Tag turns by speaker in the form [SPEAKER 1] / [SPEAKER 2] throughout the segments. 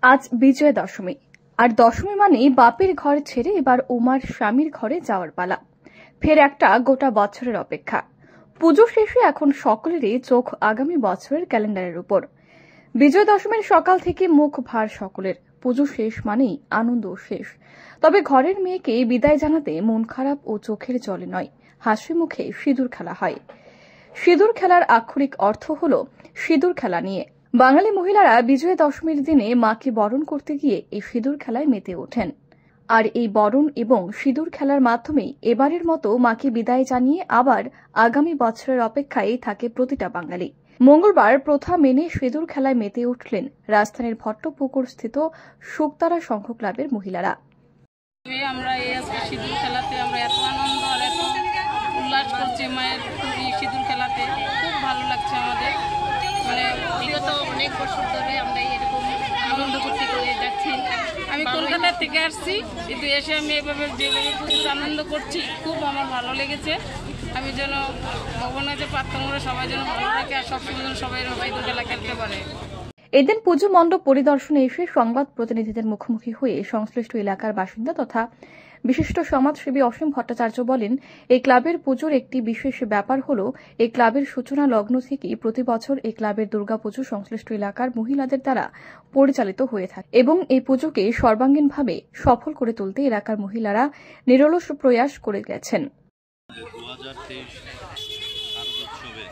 [SPEAKER 1] আজ বিজয়া দশমী। আর দশমী মানেই বাপের ঘর ছেড়ে এবার উমার স্বামীর ঘরে যাওয়ার পালা। ফের একটা গোটা বছরের অপেক্ষা। পুজো শেষে এখন সকলেরই চোখ আগামী বছরের ক্যালেন্ডারের উপর। বিজয়া দশমীর সকাল থেকে মুখ ভার সকলের। পুজো শেষ মানেই আনন্দ শেষ। তবে ঘরের মেয়েকে বিদায় জানাতে মন খারাপ ও চোখের জলে নয়, হাসি মুখে সিঁদুর খেলা হয়। সিঁদুর খেলার আক্ষরিক অর্থ হল সিঁদুর খেলা নিয়ে। বাঙালি মহিলারা বিজয়া দশমীর দিনে মাকে বরণ করতে গিয়ে এই সিঁদুর খেলায় মেতে ওঠেন। আর এই বরণ এবং সিঁদুর খেলার মাধ্যমেই এবারের মতো মাকে বিদায় জানিয়ে আবার আগামী বছরের অপেক্ষায় থাকে প্রতিটা বাঙালি। মঙ্গলবার প্রথা মেনে সিঁদুর খেলায় মেতে উঠলেন রাজধানীর ভট্টপুকুর স্থিত শুকতারা সংঘ ক্লাবের মহিলারা।
[SPEAKER 2] আমরা এই সিঁদুর খেলাতে আমরা এত আনন্দ আর এত উল্লাস করছি মায়ের সিঁদুর খেলাতে, খুব ভালো লাগছে আমাদের। মানে বিগত অনেক বছর ধরে আমরা এরকম আনন্দ করতে করে যাচ্ছি। আমি কলকাতা থেকে আসছি, কিন্তু এসে আমি এভাবে যেভাবে প্রচুর আনন্দ করছি, খুব আমার ভালো লেগেছে। আমি যেন ভগবানের কাছে প্রার্থনা করে সবাই যেন ভালো থাকে আর সবসময় যেন সবাই সিঁদুর খেলা খেলতে পারে।
[SPEAKER 1] এদিন পুজো মণ্ডপ পরিদর্শনে এসে সংবাদ প্রতিনিধিদের মুখোমুখি হয়ে সংশ্লিষ্ট এলাকার বাসিন্দা তথা বিশিষ্ট সমাজসেবী অসীম ভট্টাচার্য বলেন, এই ক্লাবের পুজোর একটি বিশেষ ব্যাপার হল এই ক্লাবের সূচনা লগ্ন থেকেই প্রতি বছর এই ক্লাবের দুর্গাপুজো সংশ্লিষ্ট এলাকার মহিলাদের দ্বারা পরিচালিত হয়ে থাকে এবং এই পুজোকে সর্বাঙ্গীনভাবে সফল করে তুলতে এলাকার মহিলারা নিরলস প্রয়াস করে গেছেন।
[SPEAKER 3] 2023 শারদোৎসবে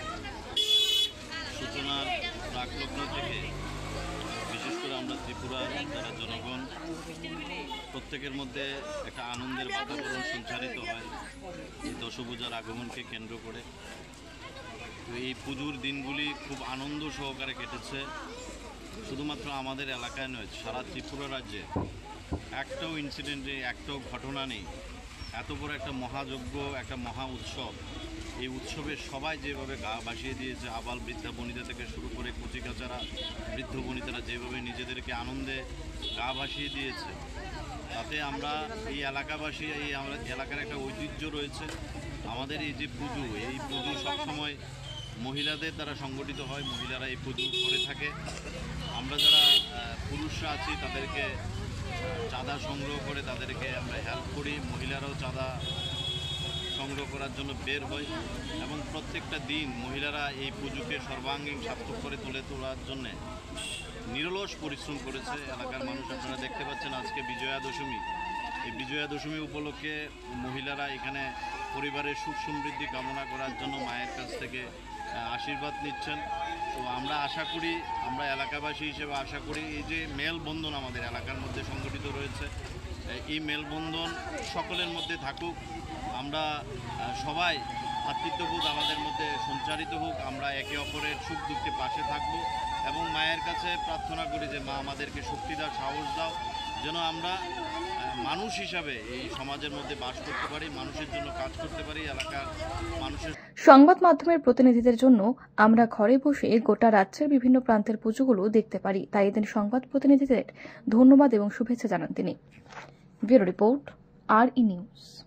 [SPEAKER 3] সূচনার প্রাকলগ্ন থেকে বিশেষ করে আমরা ত্রিপুরার যারা জনগণ প্রত্যেকের মধ্যে একটা আনন্দের বাতাবরণ সঞ্চারিত হয় এই দশভূজার আগমনকে কেন্দ্র করে। তো এই পুজোর দিনগুলি খুব আনন্দ সহকারে কেটেছে। শুধুমাত্র আমাদের এলাকায় নয়, সারা ত্রিপুরা রাজ্যে একটাও ইনসিডেন্টে একটাও ঘটনা নেই। এত বড় একটা মহাযজ্ঞ, একটা মহা উৎসব, এই উৎসবে সবাই যেভাবে গা ভাসিয়ে দিয়েছে, আবাল বৃদ্ধা বনিতা থেকে শুরু করে কচিকাচারা বৃদ্ধ বনিতারা যেভাবে নিজেদেরকে আনন্দে গা ভাসিয়ে দিয়েছে, তাতে আমরা এই এলাকাবাসী, এই আমরা এলাকার একটা ঐতিহ্য রয়েছে। আমাদের এই যে পুজো, এই পুজো সবসময় মহিলাদের দ্বারা সংগঠিত হয়, মহিলারা এই পুজো করে থাকে। আমরা যারা পুরুষরা আছি তাদেরকে চাঁদা সংগ্রহ করে তাদেরকে আমরা হেল্প করি, মহিলারাও চাঁদা সংগ্রহ করার জন্য বের হয় এবং প্রত্যেকটা দিন মহিলারা এই পুজোকে সর্বাঙ্গীন সার্থক করে তুলে তোলার জন্যে নিরলস পরিশ্রম করেছে এলাকার মানুষ। আপনারা দেখতে পাচ্ছেন আজকে বিজয়া দশমী। এই বিজয়া দশমী উপলক্ষে মহিলারা এখানে পরিবারের সুখ সমৃদ্ধি কামনা করার জন্য মায়ের কাছ থেকে আশীর্বাদ নিচ্ছেন। তো আমরা আশা করি, আমরা এলাকাবাসী হিসেবে আশা করি এই যে মেলবন্ধন আমাদের এলাকার মধ্যে সংগঠিত রয়েছে, এই মেলবন্ধন সকলের মধ্যে থাকুক। আমরা সবাই ভ্রাতৃত্ববোধ আমাদের মধ্যে সঞ্চারিত হোক, আমরা একে অপরের সুখ দুঃখে পাশে থাকব এবং মায়ের কাছে প্রার্থনা করি যে মা আমাদেরকে শক্তি দাও, সাহস দাও, যেন আমরা মানুষ হিসাবে এই সমাজের মধ্যে বাস করতে পারি, মানুষের জন্য কাজ করতে পারি, এলাকার মানুষের।
[SPEAKER 1] সংবাদ মাধ্যমের প্রতিনিধিদের জন্য আমরা ঘরে বসে গোটা রাজ্যের বিভিন্ন প্রান্তের পুজোগুলো দেখতে পারি, তাই এদিন সংবাদ প্রতিনিধিদের ধন্যবাদ এবং শুভেচ্ছা জানান তিনি। Bureau report, RE news.